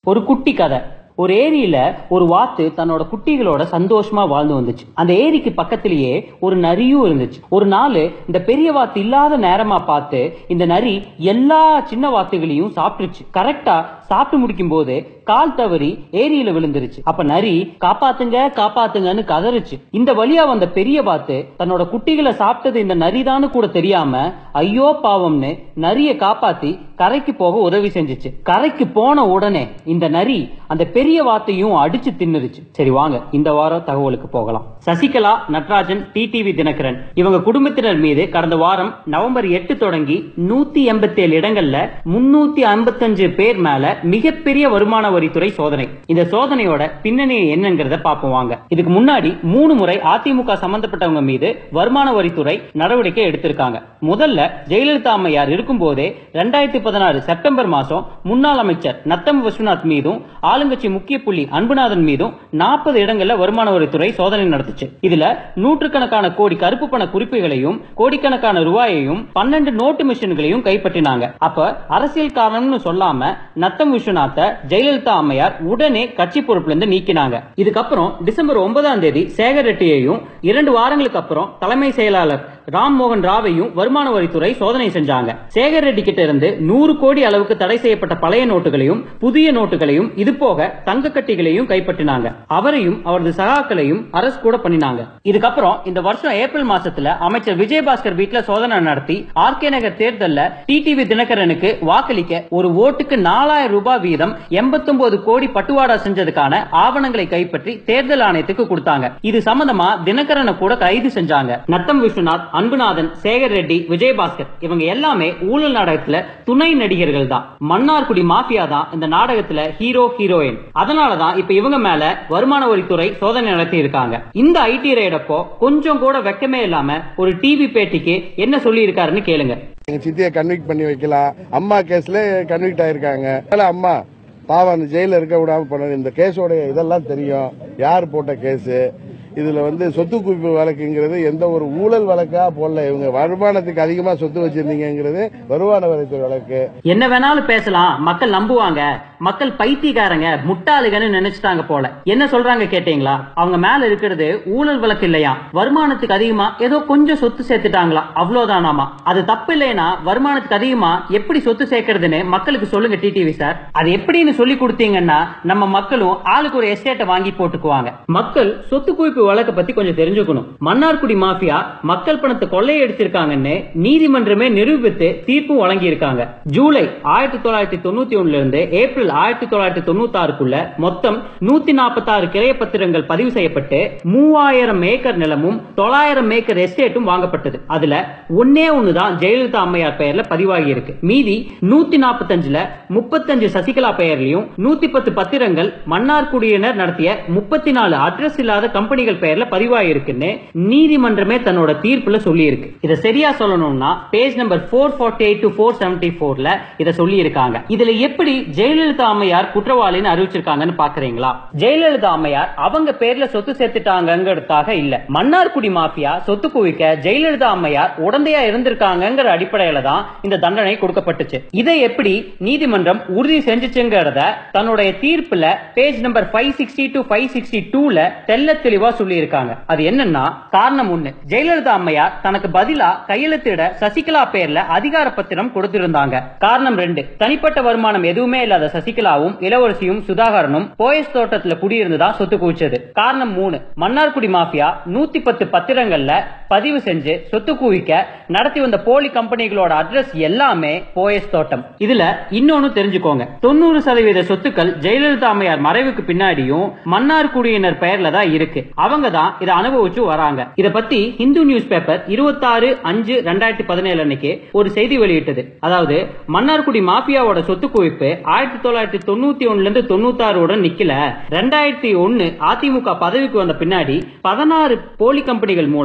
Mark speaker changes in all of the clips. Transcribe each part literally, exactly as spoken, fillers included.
Speaker 1: ஒரு குட்டி கதை. ஒரு ஏரியில ஒரு வாத்து தன்னோட குட்டிகளோட சந்தோஷமா வாழ்ந்து வந்துச்சு. அந்த ஏரிக்கு பக்கத்திலேயே ஒரு நரியும் இருந்துச்சு. ஒரு நாள் இந்த பெரிய வாத்து இல்லாத நேரமா பார்த்து இந்த நரி எல்லா சின்ன வாத்துகளையும் சாப்பிட்டுருச்சு. கரெக்டா சாப்பிட்டு முடிக்கும் போது கால் தவறி ஏரியில விழுந்துருச்சு. அப்ப நரி காப்பாத்துங்க காப்பாத்துங்கன்னு கதறிச்சு. இந்த வழியா வந்த பெரிய வாத்து தன்னோட குட்டிகளை சாப்பிட்டது இந்த நரிதான்னு கூட தெரியாம ஐயோ பாவம்னு நரிய காப்பாத்தி கரைக்கு போக உதவி செஞ்சுச்சு. கரைக்கு போன உடனே இந்த நரி அந்த பெரிய வாத்தையும் அடிச்சு தின்னுருச்சு. சரி வாங்க இந்த வாரம் தகவலுக்கு போகலாம். சசிகலா, நட்ராஜன், டிடிவி தினகரன் இவங்க குடும்பத்தினர் மீது கடந்த வாரம் நவம்பர் எட்டு தொடங்கி நூத்தி எண்பத்தி ஏழு இடங்கள்ல முன்னூத்தி ஐம்பத்தி அஞ்சு பேர் மேல மிகப்பெரிய வருமான வரித்துறை சோதனை. இந்த சோதனையோட பின்னணி என்னங்கிறத பாப்போம் வாங்க. இதுக்கு முன்னாடி மூணு முறை அதிமுக சம்பந்தப்பட்டவங்க மீது வருமான வரித்துறை நடவடிக்கை எடுத்திருக்காங்க. முதல்ல ஜெயலலிதா அம்மையார் இருக்கும் போதே இரண்டாயிரத்தி பதினாறு செப்டம்பர் மாசம் முன்னாள் அமைச்சர் நத்தம் விஸ்வநாத் மீதும் ஆளுங்கட்சி முக்கிய புள்ளி அன்புநாதன் மீதும் நாற்பது இடங்கள்ல வருமான வரித்துறை சோதனை நடத்துச்சு. இதுல நூற்றுக்கணக்கான கோடி கருப்பு பண குறிப்புகளையும் கோடிக்கணக்கான ரூபாயையும் பன்னெண்டு நோட்டு மிஷின்களையும் கைப்பற்றினாங்க. அப்ப அரசியல் காரணம்னு சொல்லாம நத்தம் விஸ்வநாத்த ஜெயலலிதா அம்மையார் உடனே கட்சி பொறுப்புல இருந்து நீக்கினாங்க. இதுக்கப்புறம் டிசம்பர் ஒன்பதாம் தேதி சேகர் ரெட்டியையும் இரண்டு வாரங்களுக்கு அப்புறம் தலைமை செயலாளர் ராம் மோகன் ராவையும் வருமான வரித்துறை சோதனை செஞ்சாங்க. சேகர் ரெட்டி கிட்ட இருந்து நூறு கோடி அளவுக்கு தடை செய்யப்பட்ட பழைய நோட்டுகளையும் புதிய நோட்டுகளையும் இது போக தங்க கட்டிகளையும் கைப்பற்றினாங்க. அவரையும் அவரது சகாக்களையும் அரசு கூட பண்ணினாங்க. இதுக்கப்புறம் இந்த வருஷம் ஏப்ரல் மாசத்துல அமைச்சர் விஜயபாஸ்கர் வீட்டுல சோதனை நடத்தி ஆர்கே நகர் தேர்தல்ல டிடிவி தினகரனுக்கு வாக்களிக்க ஒரு ஓட்டுக்கு நாலாயிரம் ரூபாய் வீதம் எண்பத்தி ஒன்பது கோடி பட்டுவாடா செஞ்சதுக்கான ஆவணங்களை கைப்பற்றி தேர்தல் ஆணையத்துக்கு கொடுத்தாங்க. இது சம்பந்தமா தினகரனை கூட கைது செஞ்சாங்க. நத்தம் விஸ்வநாத், அன்புநாதன், சேகர் ரெட்டி, விஜயபாஸ்கர் இவங்க எல்லாமே ஊழல் நாடகத்துல துணை நடிகர்கள் தான். மன்னார்குடி மாஃபியா தான் இந்த நாடகத்துல ஹீரோ ஹீரோயின். அதனாலதான் இப்ப இவங்க மேல வருமான வரித்துறை சோதனை நடத்தி இருக்காங்க. இந்த ஐடி ரைடப்போ கொஞ்சம் கூட வெக்கமே இல்லாம ஒரு டிவி பேட்டிக்கு என்ன சொல்லி இருக்காருன்னு கேளுங்க.
Speaker 2: எங்க சித்தியை கன்விக்ட் பண்ணி வைக்கலாம். அம்மா கேஸ்ல கன்விக்ட் ஆயிருக்காங்க. அம்மா பாவம் அந்த ஜெயில இருக்க விடாம பண்ண இந்த கேஸோட இதெல்லாம் தெரியும். யார் போட்ட கேஸ், இதுல வந்து சொத்து குவிப்பு வழக்குங்கிறது எந்த ஒரு ஊழல் வழக்கா போடல. இவங்க வருமானத்துக்கு அதிகமா சொத்து வச்சிருந்தீங்கிறது வருமான வரித்துறை வழக்கு.
Speaker 1: என்ன வேணாலும் பேசலாம், மக்கள் நம்புவாங்க, மக்கள் பைத்தியக்காரங்க முட்டாளுகன்னு நினைச்சிட்டாங்க போல. என்ன சொல்றாங்க கேட்டீங்களா? அவங்க மேல இருக்கிறது ஊழல் வழக்கு இல்லையா, வருமானத்துக்கு அதிகமா ஏதோ கொஞ்சம் சொத்து சேர்த்துட்டாங்களா, அவ்வளவுதானாமா. அது தப்பு இல்லைன்னா வருமானத்துக்கு அதிகமா எப்படி சொத்து சேர்க்கறதுன்னு மக்களுக்கு சொல்லுங்க டிடிவி சார். அது எப்படின்னு சொல்லி கொடுத்தீங்கன்னா நம்ம மக்களும் ஆளுக்கு ஒரு எஸ்டேட்டை வாங்கி போட்டுக்குவாங்க. மக்கள் சொத்து குவிப்பு வழக்க பத்தி கொஞ்சம் தெரிஞ்சுக்கணும். மன்னார்குடி மாஃபியா மக்கள் பணத்தை கொள்ளையடிச்சிருக்காங்கன்னு நீதிமன்றமே நிரூபித்து தீர்ப்பும் வழங்கி இருக்காங்க. ஜூலை ஆயிரத்தி தொள்ளாயிரத்தி தொண்ணூத்தி ஒண்ணுல இருந்து ஏப்ரல் ஆயிரத்தி தொள்ளாயிரத்தி தொண்ணூத்தி ஆறுக்குள்ள மொத்தம் நூத்தி நாற்பத்தி ஆறு கிரைய பத்திரங்கள் பதிவு செய்யப்பட்டு மூவாயிரம் ஏக்கர் நிலமும் தொள்ளாயிரம் ஏக்கர் எஸ்டேட்டும் வாங்கப்பட்டது. அதுல ஒன்னே ஒண்ணுதான் ஜெயலலிதா அம்மையார் பெயர்ல பதிவாகி இருக்கு. மீதி நூத்தி நாற்பத்தி அஞ்சுல முப்பத்தஞ்சு சசிகலா பெயர்லயும் நூத்தி பத்து பத்திரங்கள் மன்னார்குடியினர் நடத்திய முப்பத்தி நாலு அட்ரஸ் இல்லாத கம்பெனிகள் பெயர்ல பதிவாயிருக்குன்னு நீதிமன்றமே தன்னோட தீர்ப்புல சொல்லி இருக்கு. இத சரியா சொல்லணும்னா பேஜ் நம்பர் நானூற்று நாற்பத்தி எட்டு டு நானூற்று எழுபத்தி நான்குல இத சொல்லி இருக்காங்க. இதுல எப்படி ஜெயலலிதா அம்மையார் குற்றவாளின்னு அறிவிச்சிருக்காங்கன்னு பாக்குறீங்களா? ஜெயலலிதா அம்மையார் அவங்க பேர்ல சொத்து சேர்த்துட்டாங்கிறதுக்காக இல்ல, மன்னார்குடி மாஃபியா சொத்து குவிக்க ஜெயலலிதா அம்மையார் உடந்தையா இருந்திருக்காங்கிற அடிப்படையில தான் இந்த தண்டனை கொடுக்கப்பட்டுச்சு. இதை எப்படி நீதிமன்றம் உறுதி செஞ்சுச்சுங்கிறத தன்னுடைய தீர்ப்புல பேஜ் நம்பர் ஐநூற்று அறுபது டு ஐநூற்று அறுபத்தி ரெண்டுல தெல்ல தெளிவா சொல்லி இருக்காங்க. அது என்னன்னா, காரணம் ஒண்ணு, ஜெயலலிதா அம்மையார் தனக்கு பதிலா கையெழுத்திட சசிகலா பேர்ல அதிகார பத்திரம் கொடுத்திருந்தாங்க. காரணம் ரெண்டு, தனிப்பட்ட வருமானம் எதுவுமே இல்லாத சசிகலாவும் இளவரசியும் சுதாகரனும் போயஸ் தோட்டத்துல குடியிருந்ததா சொத்து குவிச்சது. காரணம் மூணு, மன்னார்குடி மாஃபியா நூத்தி பத்து பத்திரங்கள்ல பதிவு செஞ்சு சொத்து குவிக்க நடத்தி வந்த போலி கம்பெனிகளோட அட்ரஸ் எல்லாமே போயஸ் தோட்டம். இதுல இன்னொன்னு தெரிஞ்சுக்கோங்க, தொண்ணூறு சதவீத சொத்துக்கள் ஜெயலலிதா அம்மையார் மறைவுக்கு பின்னாடியும் மன்னார்குடியினர் பெயர்ல தான் இருக்கு. அவங்க தான் இதை அனுபவிச்சு வராங்க. இத பத்தி இந்து நியூஸ் பேப்பர் இருபத்தாறு அஞ்சு ரெண்டாயிரத்தி பதினேழு அன்னைக்கு ஒரு செய்தி வெளியிட்டது. அதாவது மன்னார்குடி மாஃபியாவோட சொத்து குவிப்பு ஆயிரத்தி தொள்ளாயிரத்தி தொண்ணூத்தி ஒண்ணுல இருந்து தொண்ணூத்தி ஆறு உடன் நிக்கல. ரெண்டாயிரத்தி ஒன்னு அதிமுக பதவிக்கு வந்த பின்னாடி பதினாறு போலி கம்பெனிகள் மூலமா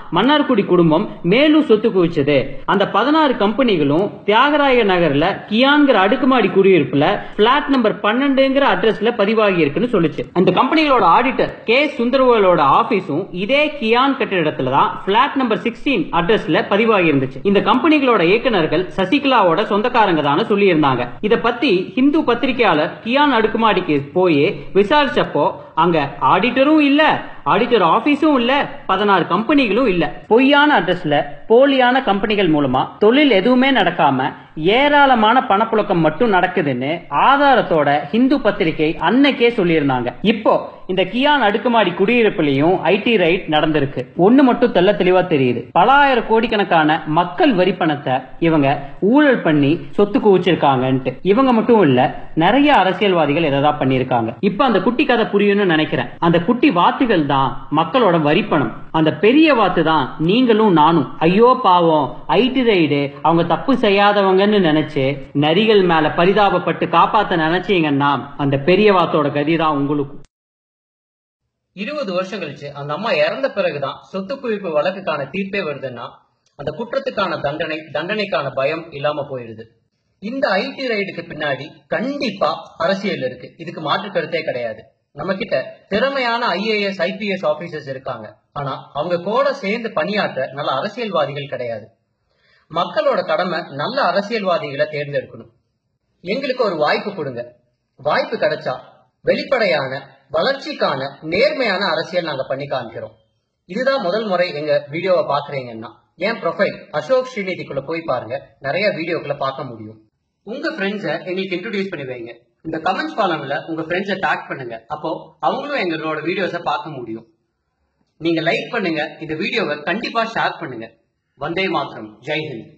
Speaker 1: மன்னார்குடி குடும்பம் மேலும் சொத்து குவிச்சது. அந்த பதினாறு கம்பெனிகளும் தியாகராய நகர்ல கியான்கிற அடுக்குமாடி குடியிருப்புல பிளாட் நம்பர் பன்னெண்டுங்கிற அட்ரஸ்ல பதிவாகி இருக்குன்னு சொல்லுச்சு. அந்த கம்பெனிகளோட ஆடிட்டர் கே சுந்தரவேலோட ஆபீஸும் இதே கியான் கட்டிடத்துல தான் பிளாட் நம்பர் சிக்ஸ்டீன் அட்ரஸ்ல பதிவாகி இருந்துச்சு. இந்த கம்பெனிகளோட இயக்குநர்கள் சசிகலாவோட சொந்தக்காரங்க தான் சொல்லி இருந்தாங்க. இத பத்தி ஹிந்து பத்திரிகையாளர் கியான் அடுக்குமாடிக்கு போய் விசாரிச்சப்போ அங்க ஆடிட்டரும் இல்ல, ஆடிட்டர் ஆபீஸும் இல்ல, பதினாறு கம்பெனிகளும் இல்ல. பொய்யான அட்ரஸ்ல போலியான கம்பெனிகள் மூலமா தொழில் எதுவுமே நடக்காம ஏராளமான பணப்புழக்கம் மட்டும் நடக்குதுன்னு ஆதாரத்தோட ஹிந்து பத்திரிகை அன்னைக்கே சொல்லியிருந்தாங்க. இப்போ இந்த கியான் அடுக்குமாடி குடியிருப்புலையும் ஐடி ரைட் நடந்திருக்கு. ஒண்ணு மட்டும் தெல்ல தெளிவா தெரியுது. பல ஆயிரம் கோடிக்கணக்கான மக்கள் வரி பணத்தை இவங்க ஊழல் பண்ணி சொத்து குவிச்சிருக்காங்கன்ட்டு. இவங்க மட்டும் இல்ல, நிறைய அரசியல்வாதிகள் எதாவது பண்ணிருக்காங்க. இப்ப அந்த குட்டி கதை புரியும்னு நினைக்கிறேன். அந்த குட்டி வாத்துகள் தான் மக்களோட வரிப்பணம். அந்த பெரிய வாத்து தான் நீங்களும் நானும். ஐயோ பாவம், ஐடி ரைடு, அவங்க தப்பு செய்யாதவங்கன்னு நினைச்சு நரிகள் மேல பரிதாபப்பட்டு காப்பாத்த நினைச்சீங்கன்னா அந்த பெரிய வாத்தோட கதிதான் உங்களுக்கு. இருபது வருஷம் கழிச்சு அந்த அம்மா இறந்த பிறகுதான் சொத்து குவிப்பு வழக்குக்கான தீர்ப்பே வருதுன்னா அந்த குற்றத்துக்கான தண்டனை தண்டனைக்கான பயம் இல்லாம போயிடுது. இந்த ஐடி ரைடுக்கு பின்னாடி கண்டிப்பா அரசியல் இருக்கு. இதுக்கு மாற்று கருத்தே கிடையாது. நம்ம கிட்ட திறமையான ஐஏஎஸ் ஐபிஎஸ் ஆபீசர்ஸ் இருக்காங்க. ஆனா அவங்க கூட சேர்ந்து பணியாற்ற நல்ல அரசியல்வாதிகள் கிடையாது. மக்களோட கடமை நல்ல அரசியல்வாதிகளை தேர்ந்தெடுக்கணும். எங்களுக்கு ஒரு வாய்ப்பு கொடுங்க. வாய்ப்பு கிடைச்சா வெளிப்படையான வளர்ச்சிக்கான நேர்மையான அரசியல் நாங்க பண்ணி காமிக்கிறோம். இதுதான் முதல் முறை எங்க வீடியோவை பாக்குறீங்கன்னா என் ப்ரொஃபைல் அசோக் ஸ்ரீநிதிக்குள்ள போய் பாருங்க. நிறைய வீடியோக்களை பார்க்க முடியும். உங்க ஃப்ரெண்ட்ஸை எங்களுக்கு இன்ட்ரோடியூஸ் பண்ணி வைங்க. இந்த கமெண்ட்ஸ் காலம்ல உங்க ஃப்ரெண்ட்ஸை டாக் பண்ணுங்க. அப்போ அவங்களும் எங்களோட வீடியோஸை பார்க்க முடியும். நீங்க லைக் பண்ணுங்க. இந்த வீடியோவை கண்டிப்பா ஷேர் பண்ணுங்க. வந்தே மாதரம். ஜெய் ஹிந்த்.